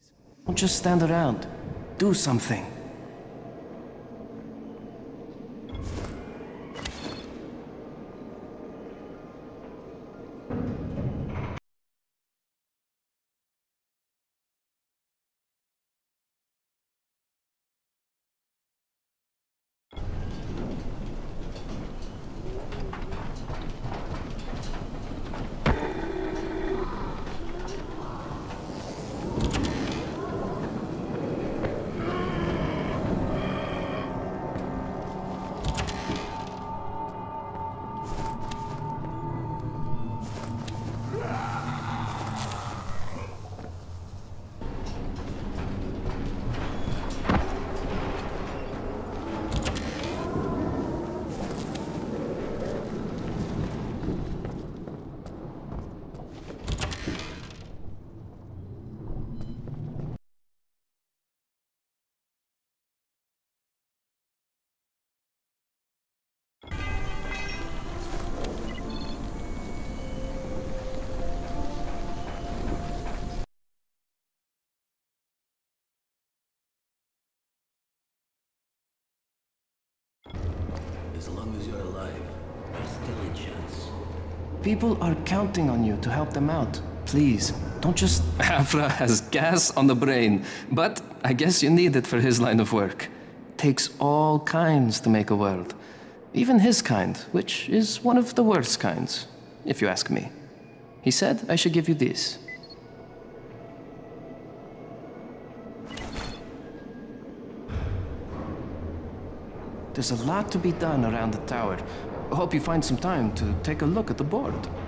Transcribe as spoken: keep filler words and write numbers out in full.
Don't just stand around. Do something. As long as you're alive, there's still a chance. People are counting on you to help them out. Please, don't just... Afra has gas on the brain, but I guess you need it for his line of work. Takes all kinds to make a world. Even his kind, which is one of the worst kinds, if you ask me. He said I should give you this. There's a lot to be done around the tower. I hope you find some time to take a look at the board.